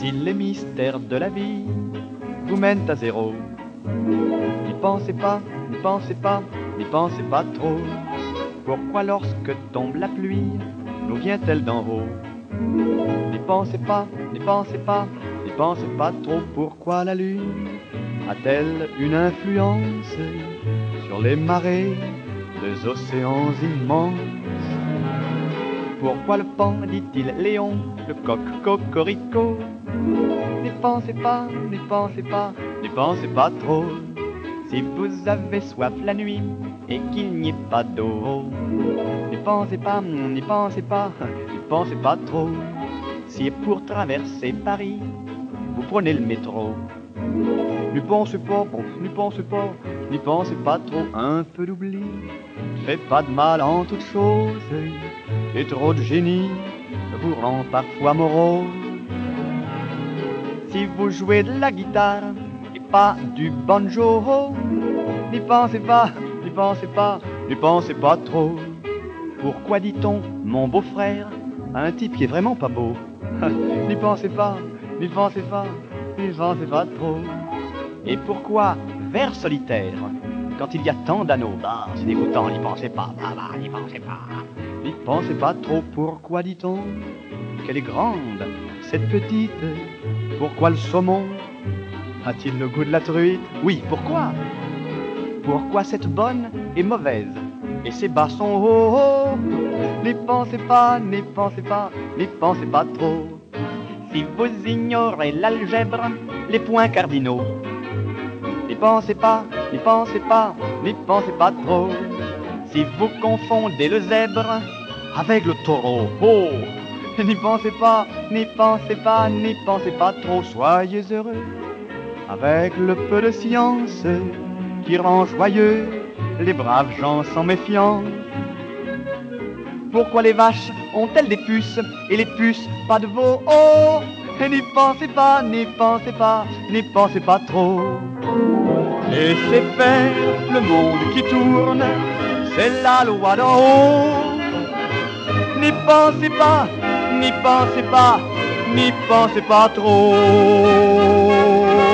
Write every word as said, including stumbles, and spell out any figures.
si les mystères de la vie vous mènent à zéro, n'y pensez pas, n'y pensez pas, n'y pensez pas trop. Pourquoi lorsque tombe la pluie, nous vient-elle d'en haut? N'y pensez pas, n'y pensez pas, n'y pensez pas trop. Pourquoi la lune a-t-elle une influence sur les marées des océans immenses? Pourquoi le pan dit-il Léon, le coq cocorico? N'y pensez pas, n'y pensez pas, n'y pensez pas trop. Si vous avez soif la nuit et qu'il n'y ait pas d'eau, n'y pensez pas, n'y pensez pas, n'y pensez pas trop. Si pour traverser Paris, vous prenez le métro, n'y pensez pas, bon, n'y pensez pas, n'y pensez pas trop. Un peu d'oubli fait pas de mal en toute chose, et trop de génie vous rend parfois morose. Si vous jouez de la guitare et pas du banjo, n'y pensez pas, n'y pensez pas, n'y pensez pas trop. Pourquoi dit-on, mon beau-frère, à un type qui est vraiment pas beau? N'y pensez pas, n'y pensez pas, n'y pensez pas trop. Et pourquoi vers solitaire, quand il y a tant d'anneaux? Bah, c'est dégoûtant, n'y pensez pas, bah, bah, n'y pensez pas. N'y pensez pas trop. Pourquoi dit-on qu'elle est grande, cette petite? Pourquoi le saumon a-t-il le goût de la truite? Oui, pourquoi? Pourquoi cette bonne est mauvaise et ses bas sont hauts, hauts? N'y pensez pas, n'y pensez pas, n'y pensez pas trop. Si vous ignorez l'algèbre, les points cardinaux, n'y pensez pas, n'y pensez pas, n'y pensez pas trop. Si vous confondez le zèbre avec le taureau, oh, n'y pensez pas, n'y pensez pas, n'y pensez pas trop. Soyez heureux avec le peu de science qui rend joyeux les braves gens sans méfiance. Pourquoi les vaches ont-elles des puces et les puces pas de veau? Oh, n'y pensez pas, n'y pensez pas, n'y pensez pas trop. Laissez faire le monde qui tourne, c'est la loi d'en haut. N'y pensez pas, n'y pensez pas, n'y pensez pas trop.